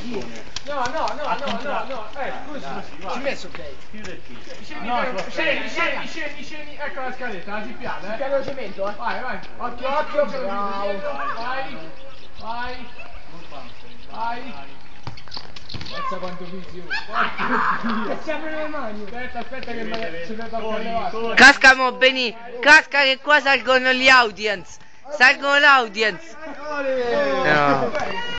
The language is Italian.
No, scusi. Ci messo ok. Scendi, ecco la scaletta, la gippiata, Piano di cemento, eh. Vai. Occhio, bravo. Vai. Pensa quanto visione. Si aprono le mani. Aspetta che ce ne tocca levare. Casca mo Beni, casca che qua salgono gli audience. Salgono l'audience. No.